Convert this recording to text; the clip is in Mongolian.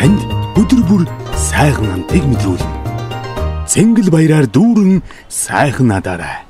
танд өдөр бүр сайхан амтыг мэдрүүлнэ. Цэнгэл баяраар дүүрэн сайхан надаарай.